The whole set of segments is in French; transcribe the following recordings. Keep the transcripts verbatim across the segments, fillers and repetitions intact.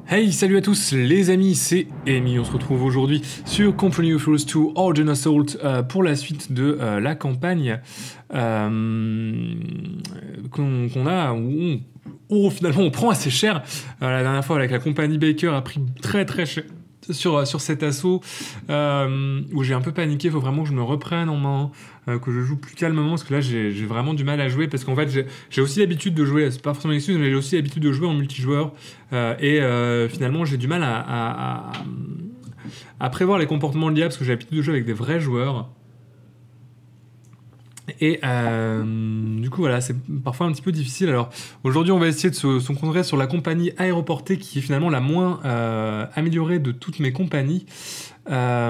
Hey, salut à tous les amis, c'est Amy. On se retrouve aujourd'hui sur Company of Heroes deux Origin Assault euh, pour la suite de euh, la campagne euh, qu'on qu'on a, où on, où finalement on prend assez cher. Euh, la dernière fois avec la compagnie Baker a pris très très cher sur, sur cet assaut euh, où j'ai un peu paniqué. Il faut vraiment que je me reprenne en main, euh, que je joue plus calmement parce que là j'ai j'ai vraiment du mal à jouer parce qu'en fait j'ai j'ai aussi l'habitude de jouer, c'est pas forcément une excuse, mais j'ai aussi l'habitude de jouer en multijoueur euh, et euh, finalement j'ai du mal à, à, à, à prévoir les comportements de l'I A parce que j'ai l'habitude de jouer avec des vrais joueurs. Et euh, du coup, voilà, c'est parfois un petit peu difficile. Alors, aujourd'hui, on va essayer de se, se concentrer sur la compagnie aéroportée qui est finalement la moins euh, améliorée de toutes mes compagnies. Euh,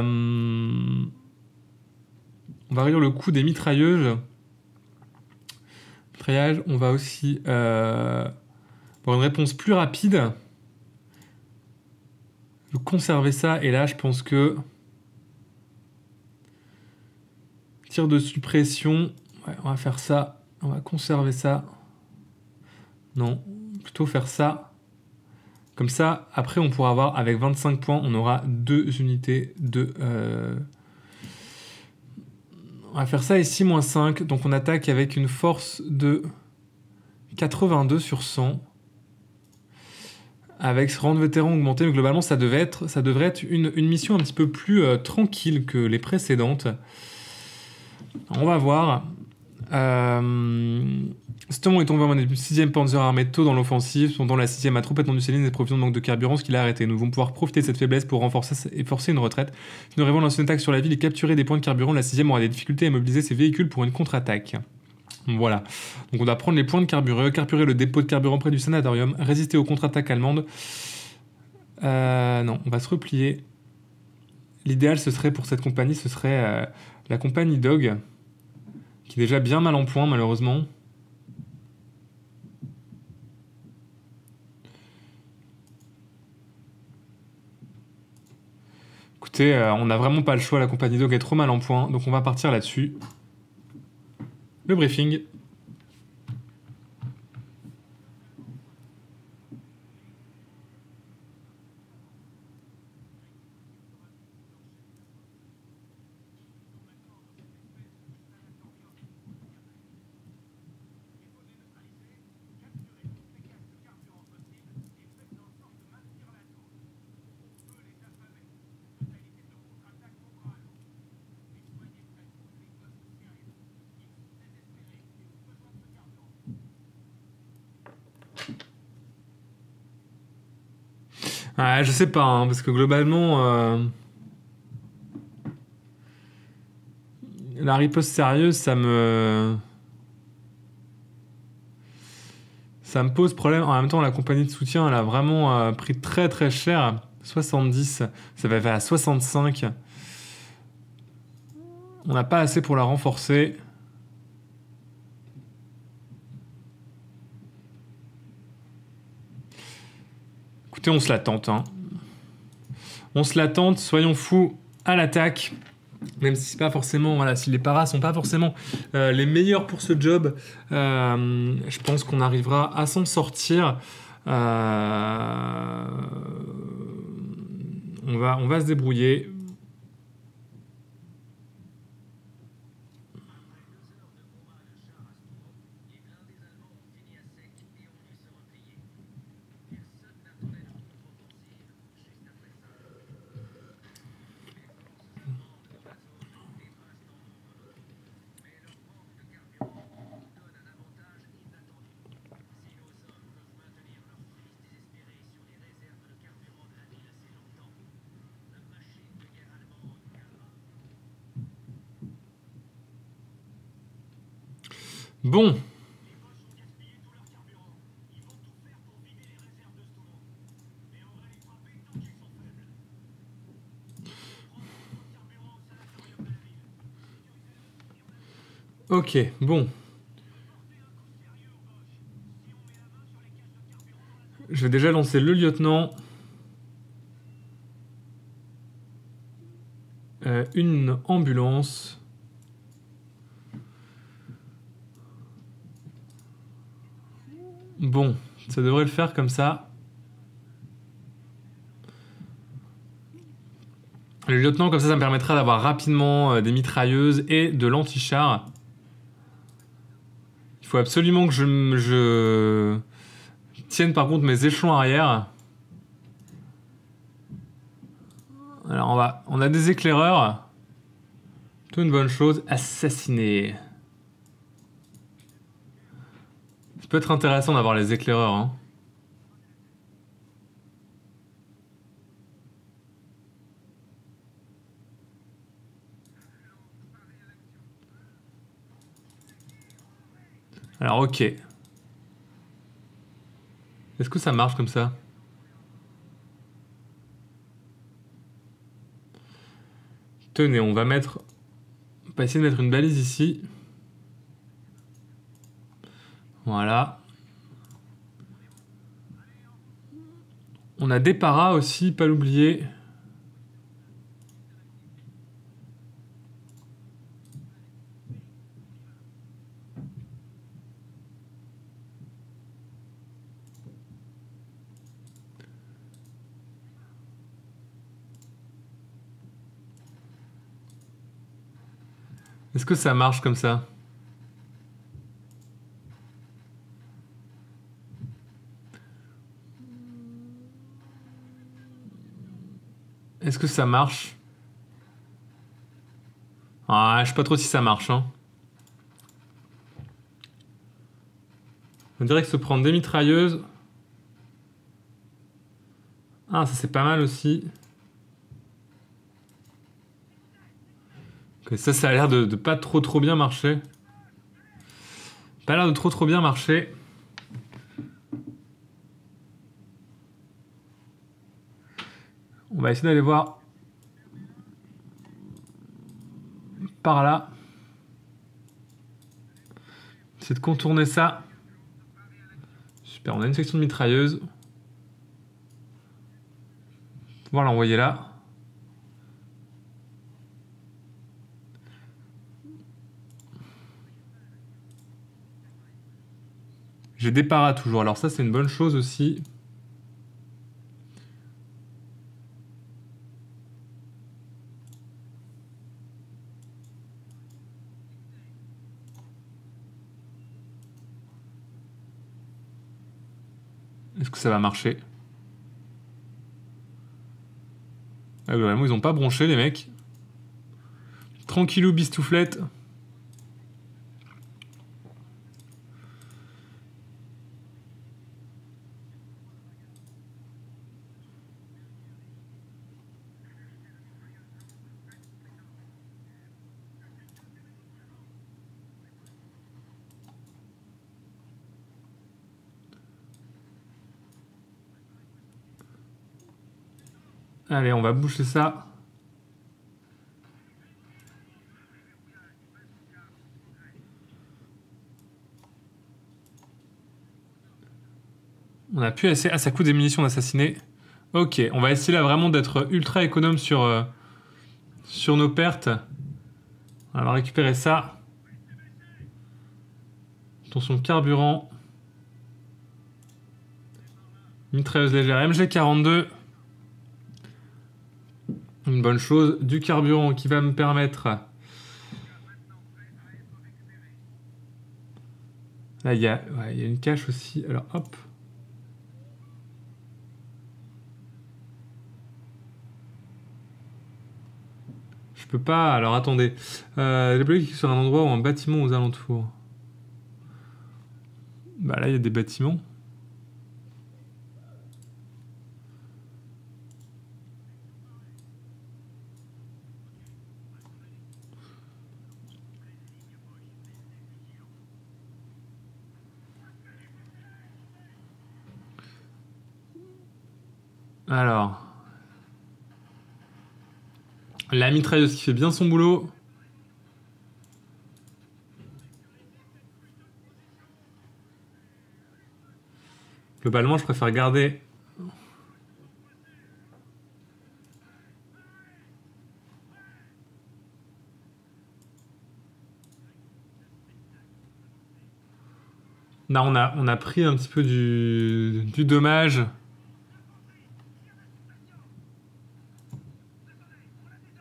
on va réduire le coût des mitrailleuses. Mitraillage, on va aussi euh, avoir une réponse plus rapide. Je vais conserver ça. Et là, je pense que tir de suppression. Ouais, on va faire ça. On va conserver ça. Non, plutôt faire ça. Comme ça, après, on pourra avoir, avec vingt-cinq points, on aura deux unités de... Euh... On va faire ça ici, moins cinq. Donc, on attaque avec une force de quatre-vingt-deux sur cent. Avec ce rang de vétéran augmenté. Mais globalement, ça devait être, ça devrait être une, une mission un petit peu plus euh, tranquille que les précédentes. On va voir. Euh... Stomon est tombé en mode sixième Panzer armé tôt dans l'offensive, cependant la sixième a trop attendu ses lignes et provisions de manque de carburant, ce qui l'a arrêté. Nous devons pouvoir profiter de cette faiblesse pour renforcer et forcer une retraite. Si nous arrivons à lancer une attaque sur la ville et capturer des points de carburant, la sixième aura des difficultés à mobiliser ses véhicules pour une contre-attaque. Voilà. Donc on doit prendre les points de carburant, carburer le dépôt de carburant près du sanatorium, résister aux contre-attaques allemandes. Euh, non, on va se replier. L'idéal, ce serait pour cette compagnie, ce serait euh, la compagnie Dog, qui est déjà bien mal en point, malheureusement. Écoutez, euh, on n'a vraiment pas le choix, la compagnie Dog est trop mal en point, donc on va partir là-dessus. Le briefing. Ouais, je sais pas, hein, parce que globalement, euh, la riposte sérieuse, ça me... Ça me pose problème. En même temps, la compagnie de soutien, elle a vraiment euh, pris très très cher. soixante-dix, ça va faire à soixante-cinq. On n'a pas assez pour la renforcer. Écoutez, on se la tente. Hein. On se la tente, soyons fous à l'attaque. Même si c'est pas forcément, voilà, si les paras sont pas forcément euh, les meilleurs pour ce job, euh, je pense qu'on arrivera à s'en sortir. Euh, on va, on va se débrouiller. Bon. Ok, bon. Je vais déjà lancer le lieutenant. Euh, une ambulance. Bon, ça devrait le faire comme ça. le lieutenant, comme ça, ça me permettra d'avoir rapidement euh, des mitrailleuses et de l'anti-char. Il faut absolument que je, je tienne par contre mes échelons arrière. Alors on va, on a des éclaireurs. Tout une bonne chose. Assassiner. Ça peut être intéressant d'avoir les éclaireurs, hein. Alors ok. Est-ce que ça marche comme ça? Tenez, on va mettre... On va essayer de mettre une balise ici. Voilà. On a des paras aussi, pas l'oublier. Est-ce que ça marche comme ça? Est-ce que ça marche? Ah, je sais pas trop si ça marche, hein. On dirait que se prendre des mitrailleuses. Ah, ça c'est pas mal aussi. Ok, ça, ça a l'air de, de pas trop trop bien marcher. Pas l'air de trop trop bien marcher. On va essayer d'aller voir par là. Essayer de contourner ça. Super, on a une section de mitrailleuse. On va l'envoyer là. J'ai des paras toujours, alors ça c'est une bonne chose aussi. Est-ce que ça va marcher? Ah, globalement, ils ont pas bronché les mecs. Tranquillou bistouflette. Allez, on va boucher ça. On a plus assez... Ah, ça coûte des munitions d'assassiner. Ok, on va essayer là vraiment d'être ultra économe sur, euh, sur nos pertes. On va récupérer ça. Attention, carburant. Mitrailleuse légère M G quarante-deux. Une bonne chose. Du carburant qui va me permettre... Là, il y a, ouais, il y a une cache aussi. Alors, hop. Je peux pas... Alors, attendez. Euh, les blocs sur un endroit ou un bâtiment aux alentours. Bah là, il y a des bâtiments. Alors... La mitrailleuse qui fait bien son boulot. Globalement, je préfère garder... Là, on a, on a pris un petit peu du, du dommage.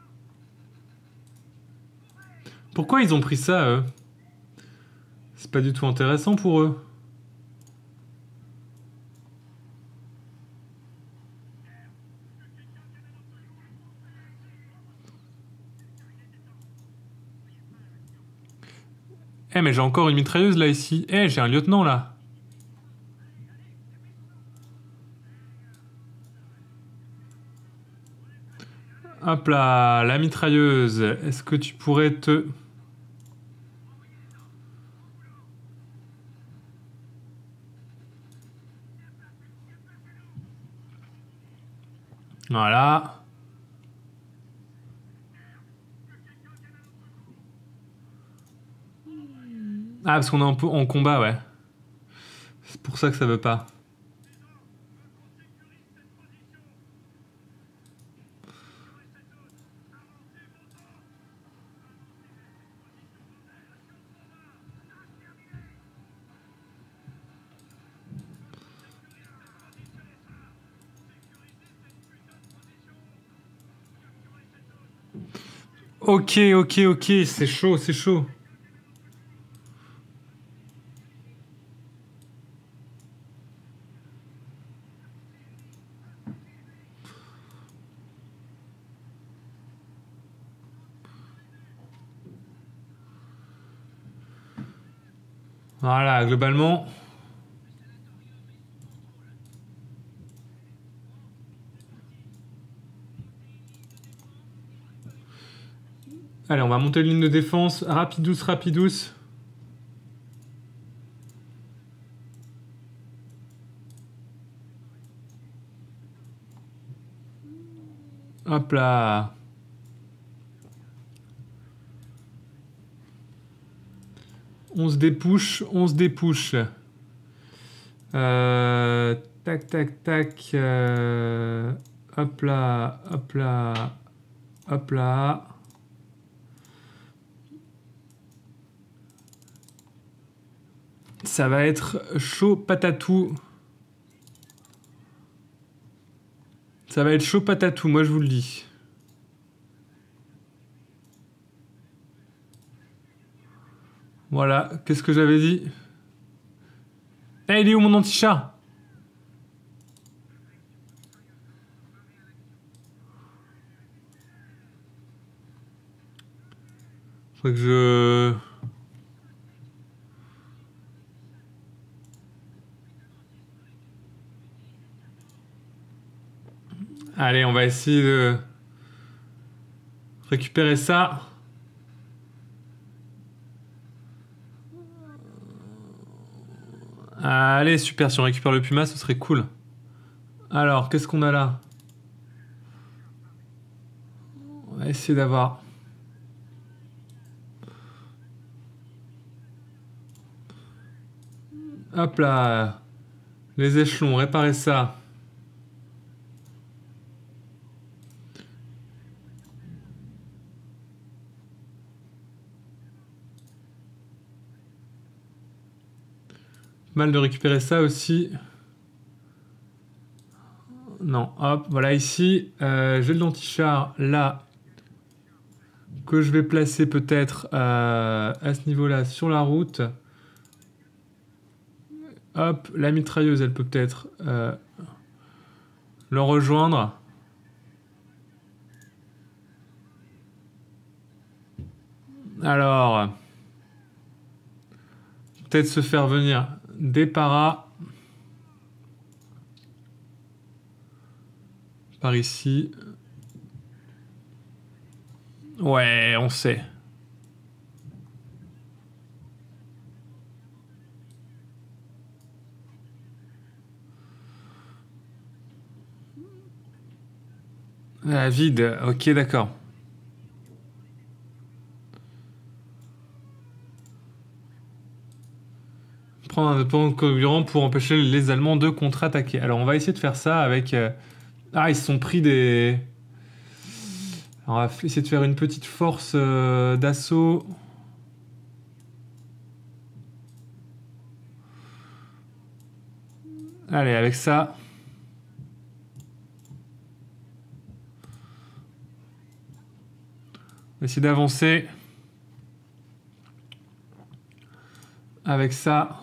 Pourquoi ils ont pris ça, eux? C'est pas du tout intéressant pour eux. Eh, mais j'ai encore une mitrailleuse là, ici. Eh, j'ai un lieutenant là. Hop là, la mitrailleuse. Est-ce que tu pourrais te... Voilà. Ah, parce qu'on est un peu en combat, ouais. C'est pour ça que ça veut pas. Ok, ok, ok, c'est chaud, c'est chaud. Voilà, globalement... Allez, on va monter une ligne de défense. Rapidous, rapidous. Hop là. On se dépouche, on se dépouche. Euh, tac, tac, tac. Euh, hop là, hop là, hop là. Ça va être chaud patatou. Ça va être chaud patatou, moi je vous le dis. Voilà, qu'est-ce que j'avais dit? Eh, il est où mon anti-chat? Faudrait que je... Allez, on va essayer de récupérer ça. Allez, super, si on récupère le Puma, ce serait cool. Alors, qu'est-ce qu'on a là? On va essayer d'avoir... Hop là. Les échelons, réparer ça. Mal de récupérer ça aussi. Non, hop, voilà ici. Euh, j'ai le l'anti-char là. Que je vais placer peut-être euh, à ce niveau-là sur la route. Hop, la mitrailleuse, elle peut peut-être euh, le rejoindre. Alors, peut-être se faire venir des paras par ici. Ouais, on sait. Ah, vide, ok, d'accord. Prendre un dépôt carburant pour empêcher les Allemands de contre-attaquer. Alors, on va essayer de faire ça avec... Euh... Ah, ils se sont pris des... Alors, on va essayer de faire une petite force euh, d'assaut. Allez, avec ça... On va essayer d'avancer. avec ça.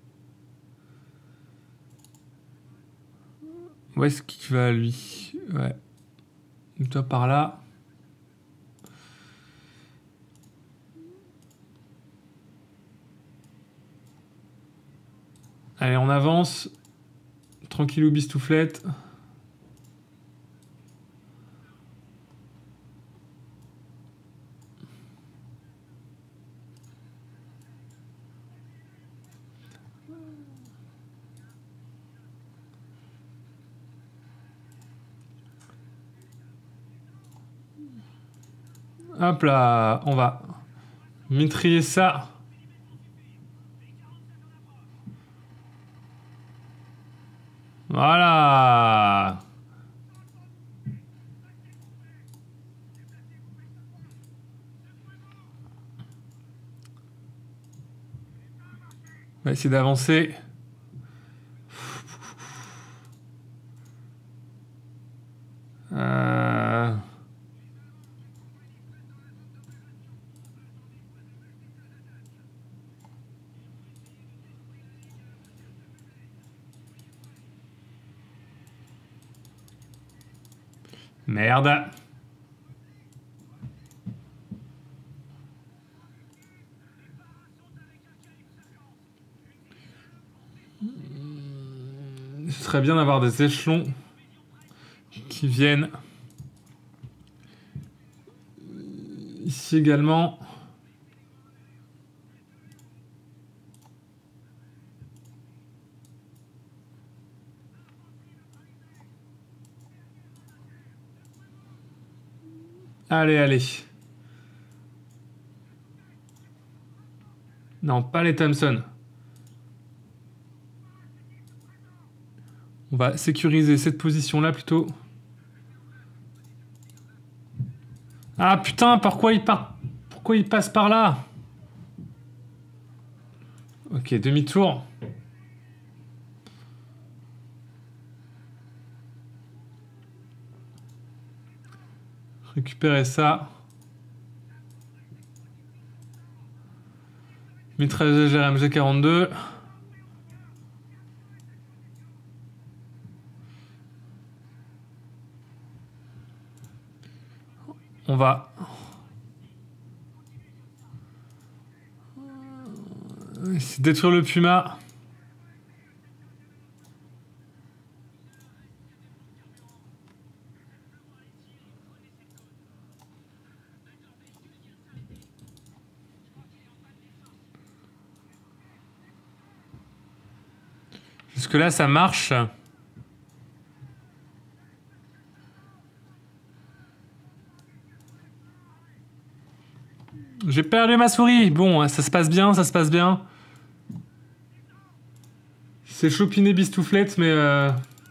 Où est-ce qu'il va, lui? Ouais. Toi, par là. Allez, on avance. Tranquillou, bistouflette. Hop là, on va mitrailler ça. Voilà. On va essayer d'avancer. Euh... Merde. Ce serait bien d'avoir des échelons qui viennent ici également. Allez, allez. Non, pas les Thompson. On va sécuriser cette position-là plutôt. Ah putain, pourquoi il part... Pourquoi il passe par là? Ok, demi-tour. Récupérer ça. Mitrailleur M G quarante-deux. On va... essayer de détruire le Puma. Jusque-là, ça marche. J'ai perdu ma souris. Bon, ça se passe bien, ça se passe bien. C'est chopiné bistouflette, mais... Euh...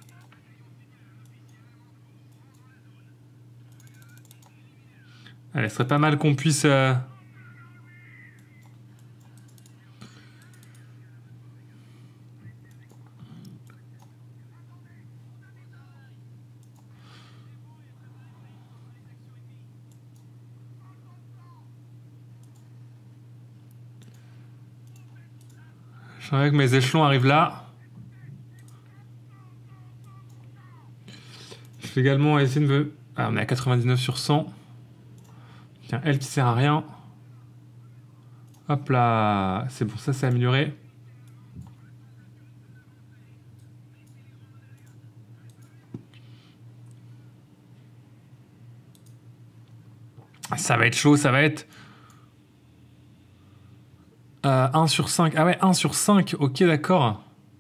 Allez, ce serait pas mal qu'on puisse... Euh... Je dirais que mes échelons arrivent là. Je vais également essayer de me... Ah, on est à quatre-vingt-dix-neuf sur cent. Tiens, elle qui sert à rien. Hop là. C'est bon, ça c'est amélioré. Ça va être chaud, ça va être... Euh, un sur cinq. Ah ouais, un sur cinq. Ok, d'accord.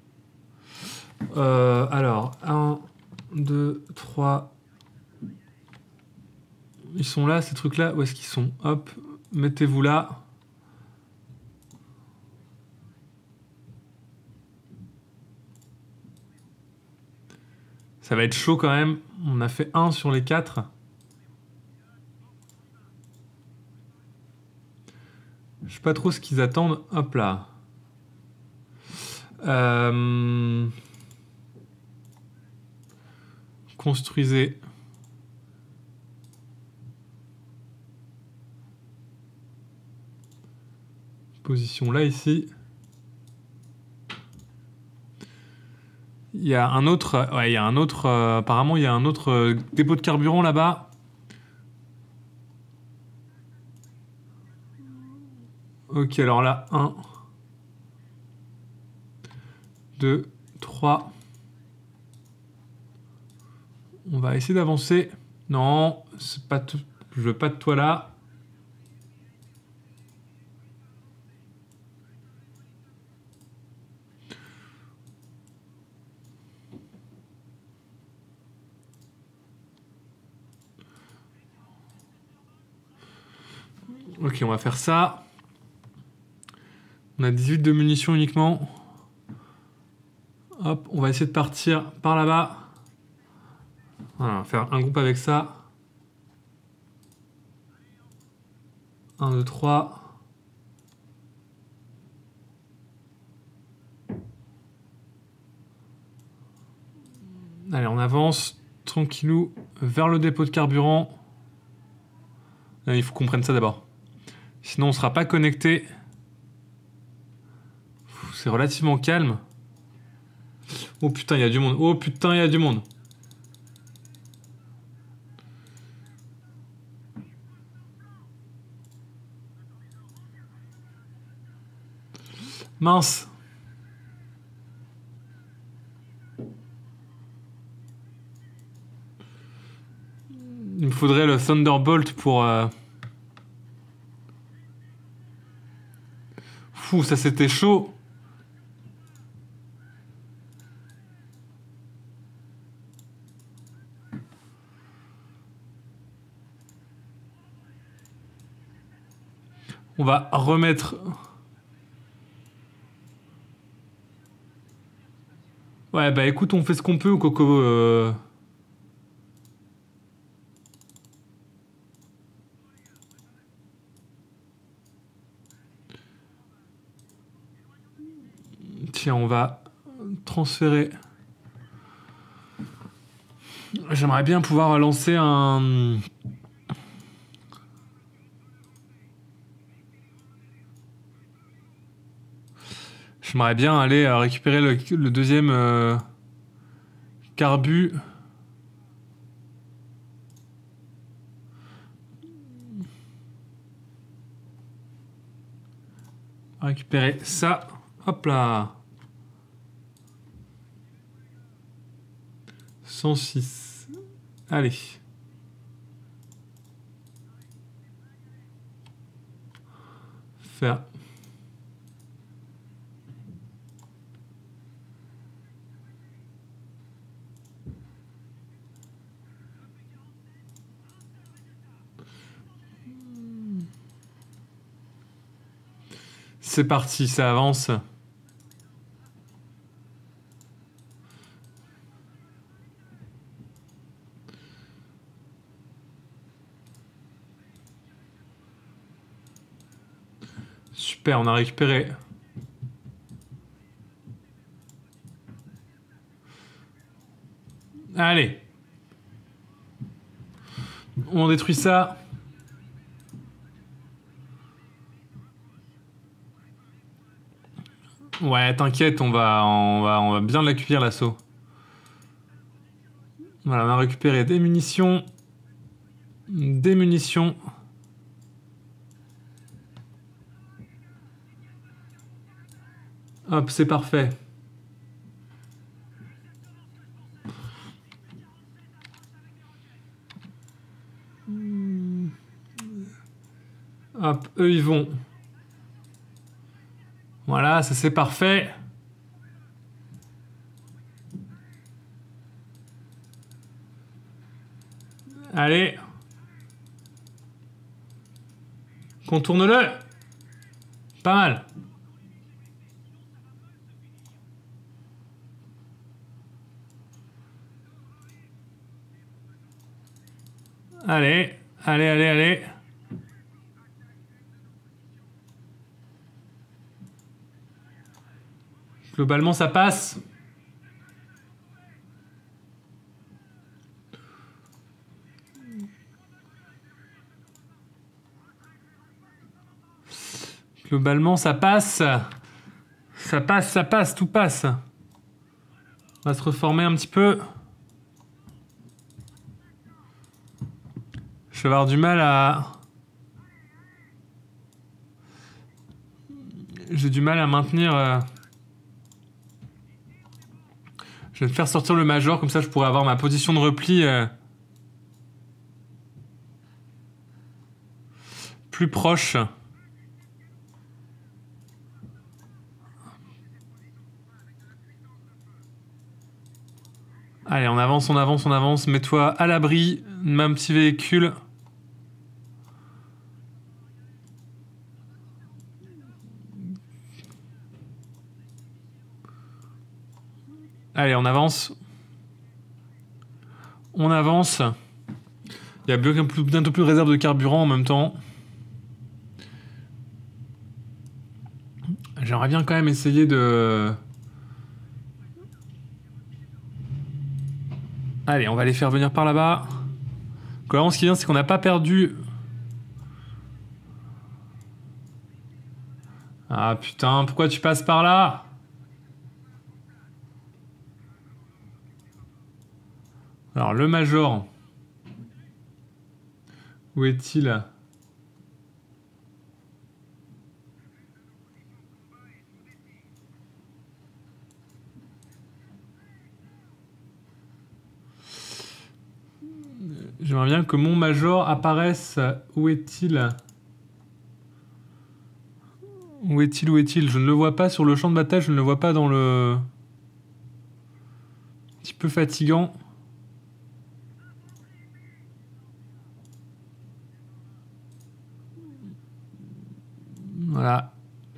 Euh, alors, un, deux, trois... Ils sont là, ces trucs-là. Où est-ce qu'ils sont? Hop, mettez-vous là. Ça va être chaud quand même. On a fait un sur les quatre. Je sais pas trop ce qu'ils attendent. Hop là. Euh... Construisez. Position là, ici. Il y a un autre... Ouais, il y a un autre... Euh, apparemment, il y a un autre euh, dépôt de carburant là-bas. Ok, alors là, un, deux, trois. On va essayer d'avancer. Non, c'est pas tout. Je veux pas de toi là. Ok, on va faire ça. On a dix-huit de munitions uniquement. Hop, on va essayer de partir par là-bas. Voilà, on va faire un groupe avec ça. un, deux, trois. Allez, on avance tranquillou vers le dépôt de carburant. Là, il faut qu'on prenne ça d'abord. Sinon, on ne sera pas connecté. C'est relativement calme. Oh putain, il y a du monde. Oh putain, il y a du monde. Mince. Il me faudrait le Thunderbolt pour... Euh... Fou, ça c'était chaud. On va remettre... Ouais, bah écoute, on fait ce qu'on peut, Coco. Euh... Tiens, on va transférer... J'aimerais bien pouvoir lancer un... J'aimerais bien aller euh, récupérer le, le deuxième euh, carbu. Récupérer ça. Hop là. cent six. Allez. Faire. C'est parti, ça avance. Super, on a récupéré. Allez. On détruit ça. Ouais, t'inquiète, on va, on va, on va bien l'accueillir l'assaut. Voilà, on a récupéré des munitions. Des munitions. Hop, c'est parfait. Hop, eux ils vont. Voilà, ça c'est parfait. Allez. Contourne-le. Pas mal. Allez, allez, allez, allez. Globalement, ça passe. Globalement, ça passe. Ça passe, ça passe, tout passe. On va se reformer un petit peu. Je vais avoir du mal à... J'ai du mal à maintenir... Euh... Je vais me faire sortir le major, comme ça je pourrais avoir ma position de repli euh... plus proche. Allez, on avance, on avance, on avance. Mets-toi à l'abri de mon petit véhicule. Allez, on avance. On avance. Il y a bientôt plus de réserve de carburant en même temps. J'aimerais bien quand même essayer de... Allez, on va les faire venir par là-bas. Clairement, ce qui est bien, c'est qu'on n'a pas perdu... Ah putain, pourquoi tu passes par là? Alors, le major... Où est-il? J'aimerais bien que mon major apparaisse. Où est-il? Où est-il? Où est-il? Je ne le vois pas sur le champ de bataille, je ne le vois pas dans le... Un petit peu fatigant. Voilà.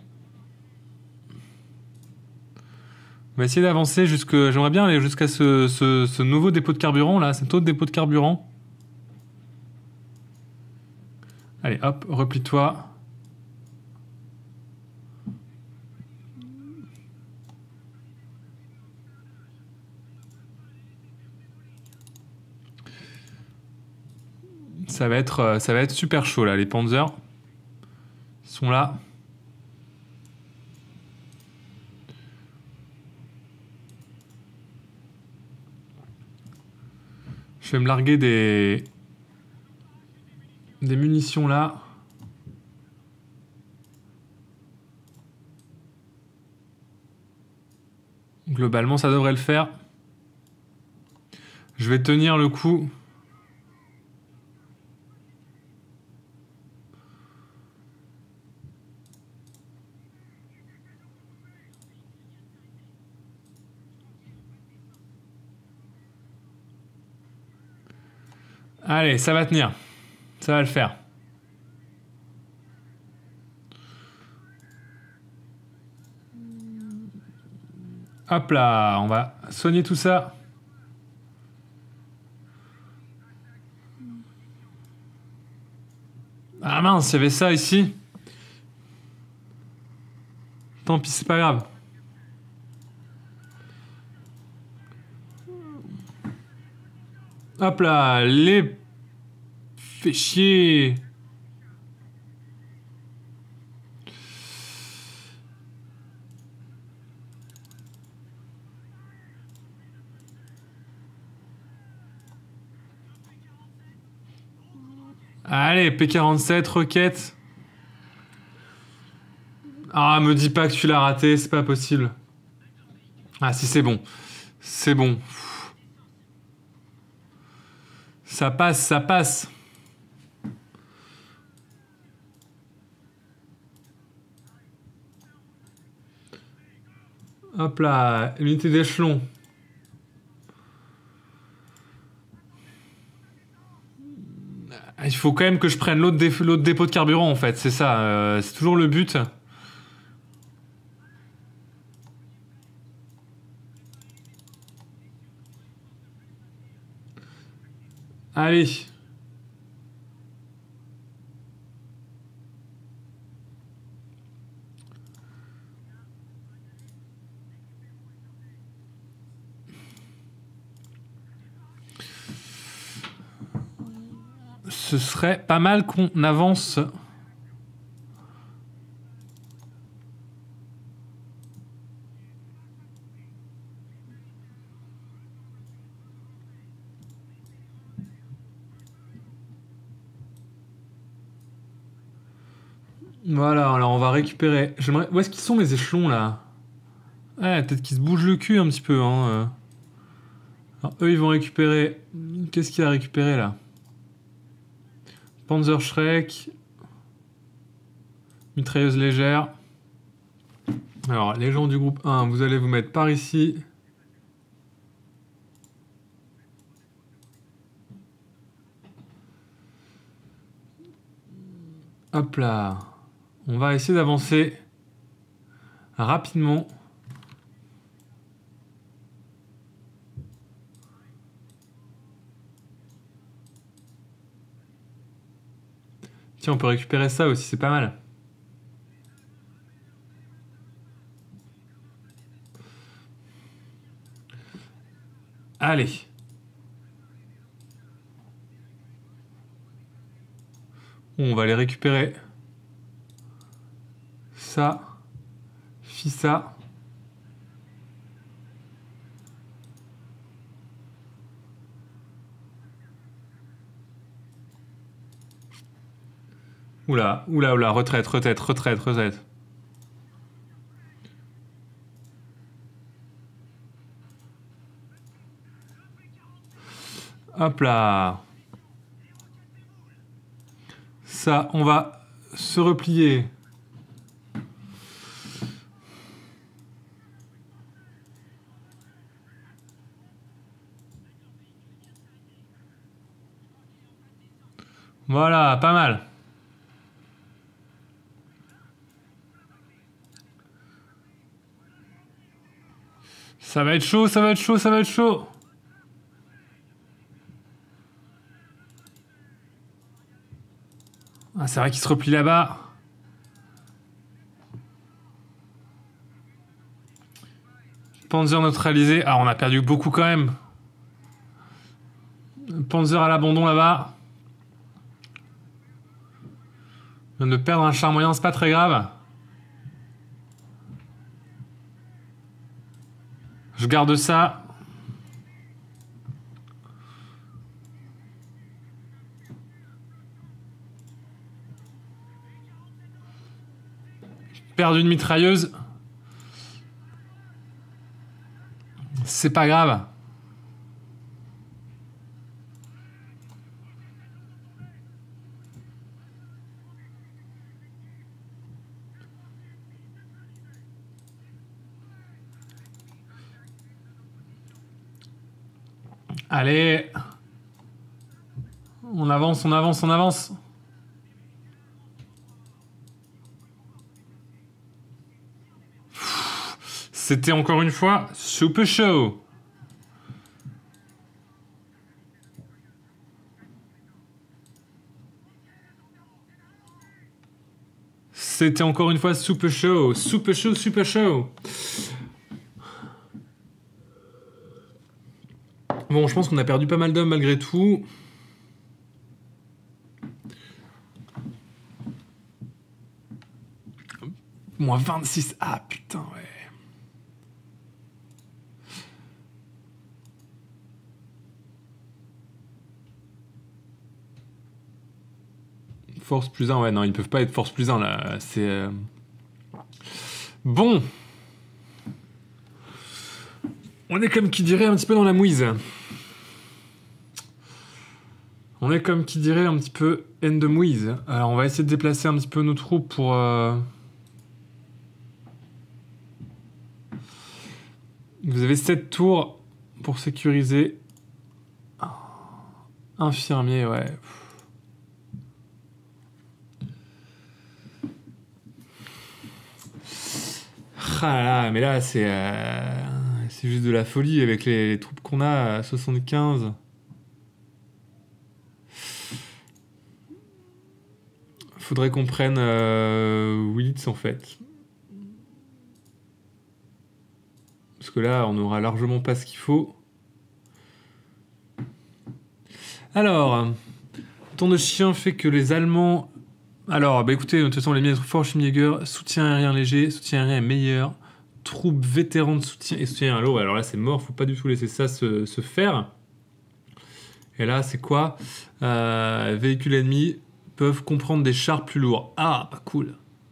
On va essayer d'avancer jusque... J'aimerais bien aller jusqu'à ce, ce, ce nouveau dépôt de carburant, là, cet autre dépôt de carburant. Allez, hop, replie-toi. Ça va être, ça va être super chaud, là, les Panzers. Ils sont là. Je vais me larguer des... des munitions, là. Globalement, ça devrait le faire. Je vais tenir le coup. Allez, ça va tenir. Ça va le faire. Hop là, on va soigner tout ça. Ah mince, il y avait ça ici. Tant pis, c'est pas grave. Hop là, les... Fait chier. Allez, P quarante-sept, roquette. Ah, me dis pas que tu l'as raté, c'est pas possible. Ah si, c'est bon. C'est bon. Ça passe, ça passe. Hop là, unité d'échelon. Il faut quand même que je prenne l'autre dé l'autre dépôt de carburant en fait, c'est ça, euh, c'est toujours le but. Allez. Ce serait pas mal qu'on avance. Voilà, alors on va récupérer... J'aimerais... Où est-ce qu'ils sont mes échelons là? Ouais, peut-être qu'ils se bougent le cul un petit peu. Hein. euh. Alors eux ils vont récupérer... Qu'est-ce qu'il y a à récupérer là? Panzer Shrek. Mitrailleuse légère. Alors les gens du groupe un, vous allez vous mettre par ici. Hop là. On va essayer d'avancer rapidement. Tiens, on peut récupérer ça aussi, c'est pas mal. Allez. On va les récupérer. Ça. Fi ça. Oula, oula, oula, retraite, retraite, retraite, retraite. Hop là. Ça, on va se replier. Voilà, pas mal. Ça va être chaud, ça va être chaud, ça va être chaud. Ah, c'est vrai qu'il se replie là-bas. Panzer neutralisé. Ah, on a perdu beaucoup quand même. Panzer à l'abandon là-bas. On vient de perdre un char moyen, c'est pas très grave. Je garde ça. Perdu une mitrailleuse. C'est pas grave. Allez. On avance, on avance, on avance. C'était encore une fois super chaud. C'était encore une fois super chaud. Super chaud, super chaud. Bon, je pense qu'on a perdu pas mal d'hommes malgré tout. Moins vingt-six. Ah putain, ouais. Force plus un, ouais, non, ils peuvent pas être force plus un là. C'est. Euh... Bon. On est comme qui dirait un petit peu dans la mouise. On est comme qui dirait un petit peu haine de mouise. Alors on va essayer de déplacer un petit peu nos troupes pour... Euh... Vous avez sept tours pour sécuriser. Infirmier, ouais. Ah là là, mais là c'est... Euh... C'est juste de la folie avec les, les troupes qu'on a à soixante-quinze. Faudrait qu'on prenne euh, Willits en fait. Parce que là, on n'aura largement pas ce qu'il faut. Alors, temps de chien fait que les Allemands... Alors, bah écoutez, de toute façon, les miens sont forts, Schmiedger, soutien aérien léger, soutien aérien meilleur, troupes vétérans de soutien et soutien à l'eau. Alors là, c'est mort, faut pas du tout laisser ça se, se faire. Et là, c'est quoi euh, véhicules ennemis peuvent comprendre des chars plus lourds. Ah, pas cool.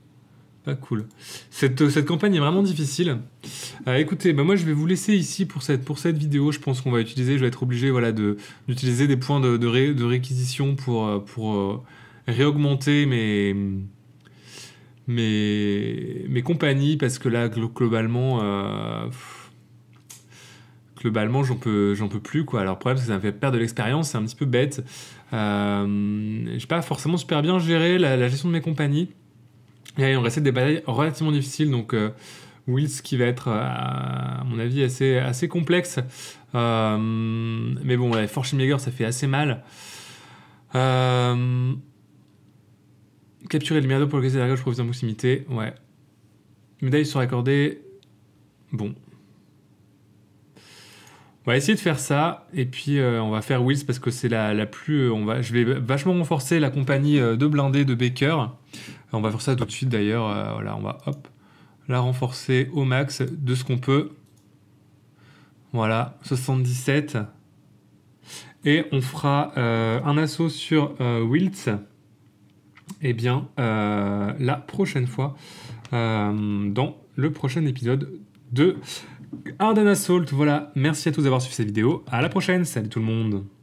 pas cool. Cette, cette campagne est vraiment difficile. Euh, écoutez, bah moi je vais vous laisser ici pour cette, pour cette vidéo. Je pense qu'on va utiliser, je vais être obligé voilà, de, d'utiliser des points de, de, ré, de réquisition pour, pour euh, réaugmenter mes, mes, mes compagnies parce que là, globalement, euh, globalement j'en peux, j'en peux plus, quoi. Alors le problème, c'est que ça me fait perdre de l'expérience, c'est un petit peu bête. Euh, j'ai pas forcément super bien géré la, la gestion de mes compagnies. Et on restait des batailles relativement difficiles, donc euh, Wills qui va être, euh, à mon avis, assez, assez complexe. Euh, mais bon, ouais, Fort Schilmjäger, ça fait assez mal. Euh, capturer le Mirado pour localiser la gauche pour en proximité, ouais. Médaille sera accordée. Bon. On va essayer de faire ça, et puis euh, on va faire Wills parce que c'est la, la plus... On va, je vais vachement renforcer la compagnie de blindés de Baker. On va faire ça tout de suite d'ailleurs. Euh, voilà, on va hop, la renforcer au max de ce qu'on peut. Voilà, soixante-dix-sept. Et on fera euh, un assaut sur euh, Wilts. Eh bien, euh, la prochaine fois, euh, dans le prochain épisode de Ardennes Assault. Voilà, merci à tous d'avoir suivi cette vidéo. À la prochaine, salut tout le monde.